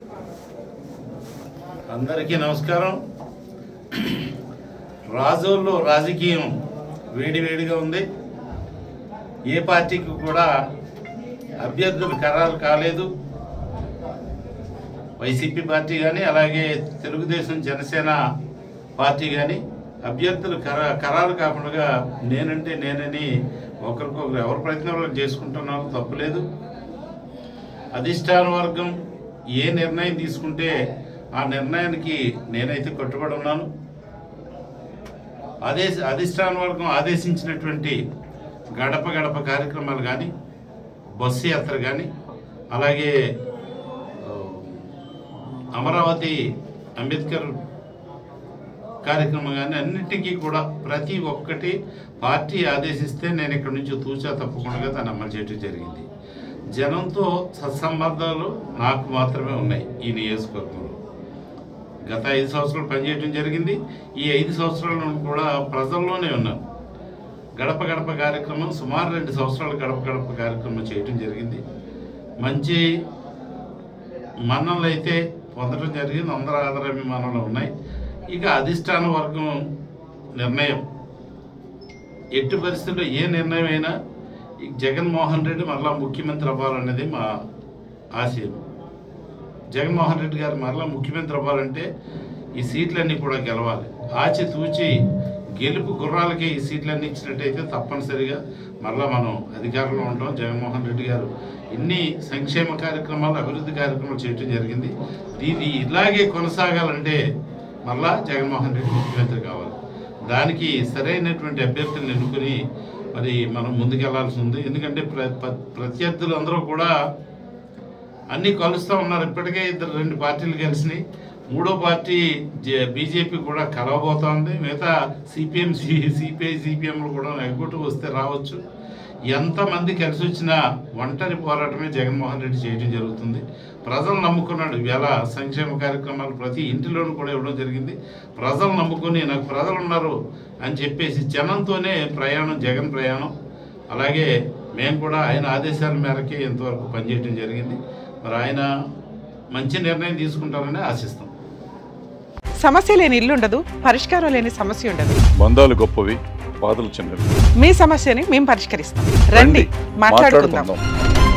అందరికీ నమస్కారం. రాజోల్లో రాజకీయం వేడివేడిగా ఉంది. ఏ పార్టీకి కూడా అభ్యర్థులు ఖరారు కాలేదు. వైసీపీ పార్టీ కానీ అలాగే తెలుగుదేశం జనసేన పార్టీ కానీ అభ్యర్థులు ఖరారు కాకుండా నేనంటే నేనని ఒకరికొకరు ఎవరి ప్రయత్నాలు చేసుకుంటున్నారో తప్పులేదు. అధిష్టాన వర్గం ఏ నిర్ణయం తీసుకుంటే ఆ నిర్ణయానికి నేనైతే కట్టుబడి ఉన్నాను. అధిష్టాన వర్గం ఆదేశించినటువంటి గడప గడప కార్యక్రమాలు కానీ, బస్సు యాత్ర కానీ, అలాగే అమరావతి అంబేద్కర్ కార్యక్రమం కానీ అన్నిటికీ కూడా ప్రతి ఒక్కటి పార్టీ ఆదేశిస్తే నేను ఇక్కడ నుంచి తూచా తప్పకుండా దాన్ని అమలు చేయడం జరిగింది. జనంతో సత్సంబంధాలు నాకు మాత్రమే ఉన్నాయి. ఈ నియోజకవర్గంలో గత 5 సంవత్సరాలు పనిచేయడం జరిగింది. ఈ 5 సంవత్సరాలను కూడా ప్రజల్లోనే ఉన్నాను. గడప గడప కార్యక్రమం సుమారు 2 సంవత్సరాలు గడప గడప కార్యక్రమం చేయడం జరిగింది. మంచి మన్ననలు అయితే పొందడం జరిగింది. అందరూ ఆదరాభిమానాలు ఉన్నాయి. ఇక అధిష్టాన వర్గం నిర్ణయం ఎట్టి పరిస్థితుల్లో ఏ నిర్ణయం అయినా జగన్మోహన్ రెడ్డి మరలా ముఖ్యమంత్రి అవ్వాలనేది మా ఆశయం. జగన్మోహన్ రెడ్డి గారు మరలా ముఖ్యమంత్రి అవ్వాలంటే ఈ సీట్లన్నీ కూడా గెలవాలి. ఆచితూచి గెలుపు గుర్రాలకి ఈ సీట్లన్నీ ఇచ్చినట్టయితే తప్పనిసరిగా మరలా మనం అధికారంలో ఉంటాం. జగన్మోహన్ రెడ్డి గారు ఇన్ని సంక్షేమ కార్యక్రమాలు, అభివృద్ధి కార్యక్రమాలు చేయడం జరిగింది. ఇది ఇలాగే కొనసాగాలంటే మరలా జగన్మోహన్ రెడ్డి ముఖ్యమంత్రి కావాలి. దానికి సరైనటువంటి అభ్యర్థులను ఎన్నుకొని మరి మనం ముందుకెళ్లాల్సి ఉంది. ఎందుకంటే ప్రత్యర్థులు అందరూ కూడా అన్నీ కలుస్తూ ఉన్నారు. ఇప్పటికే 2 పార్టీలు కలిసినాయి. 3వ పార్టీ బీజేపీ కూడా కలవబోతోంది. మిగతా సిపిఎం, సిపిఐ, సిపిఎంలు కూడా ఎగ్గొట్టు వస్తే రావచ్చు. ఎంతమంది కలిసి వచ్చినా ఒంటరి పోరాటమే జగన్మోహన్ రెడ్డి చేయడం జరుగుతుంది. ప్రజలు నమ్ముకున్నాడు. ఇవాళ సంక్షేమ కార్యక్రమాలు ప్రతి ఇంటిలోనూ కూడా ఇవ్వడం జరిగింది. ప్రజలు నమ్ముకుని నాకు ప్రజలు ఉన్నారు అని చెప్పేసి జనంతోనే ప్రయాణం, జగన్ ప్రయాణం. అలాగే మేము కూడా ఆయన ఆదేశాల మేరకే ఇంతవరకు పనిచేయడం జరిగింది. మరి ఆయన మంచి నిర్ణయం తీసుకుంటారని ఆశిస్తాం. సమస్య లేని ఇల్లు ఉండదు, పరిష్కారం లేని సమస్య ఉండదు. బంధాలు గొప్పవి, బాధలు చిన్నవి. మీ సమస్యని మేము పరిష్కరిస్తాం. రండి, మాట్లాడుకుందాం.